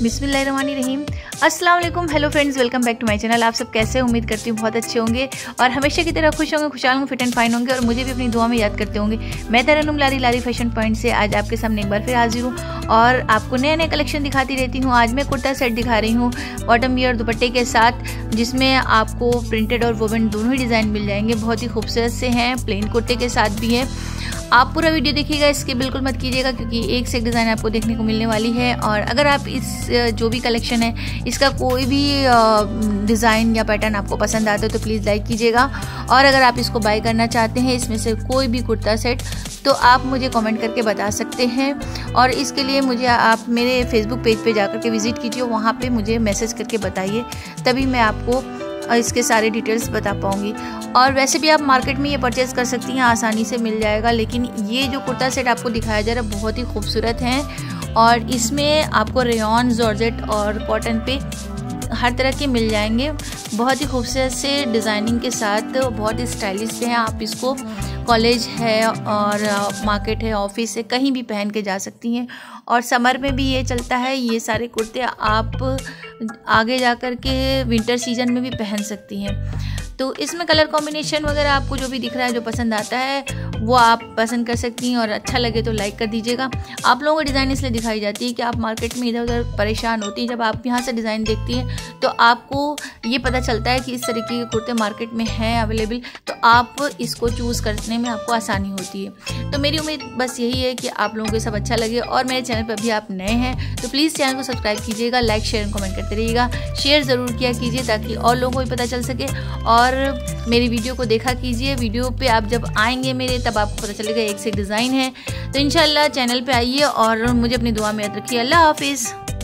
बिस्मिल्लाहिर्रहमानिर्रहीम। अस्सलाम वालेकुम, hello friends, welcome back to my channel. आप सब कैसे हैं? उम्मीद करती हूँ बहुत अच्छे होंगे और हमेशा की तरह खुश होंगे, खुशहाल होंगे, फिट एंड फाइन होंगे और मुझे भी अपनी दुआ में याद करते होंगे। मैं तरन्नुम लारी फैशन पॉइंट से आज आपके सामने एक बार फिर हाजिर हूँ और आपको नए नए कलेक्शन दिखाती रहती हूँ। आज मैं कुर्ता सेट दिखा रही हूँ बॉटम वियर दुपट्टे के साथ, जिसमें आपको प्रिंटेड और वोवन दोनों ही डिज़ाइन मिल जाएंगे। बहुत ही खूबसूरत से हैं, प्लेन कुर्ते के साथ भी है। आप पूरा वीडियो देखिएगा, इसके बिल्कुल मत कीजिएगा क्योंकि एक से एक डिज़ाइन आपको देखने को मिलने वाली है। और अगर आप इस जो भी कलेक्शन है इसका कोई भी डिज़ाइन या पैटर्न आपको पसंद आता है तो प्लीज़ लाइक कीजिएगा। और अगर आप इसको बाय करना चाहते हैं इसमें से कोई भी कुर्ता सेट तो आप मुझे कमेंट करके बता सकते हैं। और इसके लिए मुझे आप मेरे फेसबुक पेज पे जाकर के विज़िट कीजिए, वहाँ पे मुझे मैसेज करके बताइए, तभी मैं आपको इसके सारे डिटेल्स बता पाऊँगी। और वैसे भी आप मार्केट में ये परचेज़ कर सकती हैं, आसानी से मिल जाएगा। लेकिन ये जो कुर्ता सेट आपको दिखाया जा रहा है बहुत ही खूबसूरत हैं और इसमें आपको रेयॉन, जॉर्जेट और कॉटन पे हर तरह के मिल जाएंगे। बहुत ही खूबसूरत से डिज़ाइनिंग के साथ, बहुत ही स्टाइलिश से हैं। आप इसको कॉलेज है और मार्केट है, ऑफिस है, कहीं भी पहन के जा सकती हैं। और समर में भी ये चलता है, ये सारे कुर्ते आप आगे जाकर के विंटर सीजन में भी पहन सकती हैं। तो इसमें कलर कॉम्बिनेशन वगैरह आपको जो भी दिख रहा है, जो पसंद आता है वो आप पसंद कर सकती हैं और अच्छा लगे तो लाइक कर दीजिएगा। आप लोगों को डिज़ाइन इसलिए दिखाई जाती है कि आप मार्केट में इधर उधर परेशान होती हैं। जब आप यहाँ से डिज़ाइन देखती हैं तो आपको ये पता चलता है कि इस तरीके के कुर्ते मार्केट में हैं अवेलेबल, तो आप इसको चूज़ करने में आपको आसानी होती है। तो मेरी उम्मीद बस यही है कि आप लोगों को सब अच्छा लगे। और मेरे चैनल पर अभी आप नए हैं तो प्लीज़ चैनल को सब्सक्राइब कीजिएगा, लाइक शेयर और कमेंट करते रहिएगा। शेयर ज़रूर किया कीजिए ताकि और लोगों को भी पता चल सके। और मेरी वीडियो को देखा कीजिए, वीडियो पे आप जब आएंगे मेरे तब आपको पता चलेगा एक से एक डिज़ाइन है। तो इंशाल्लाह चैनल पे आइए और मुझे अपनी दुआ में याद रखिए। अल्लाह हाफिज़।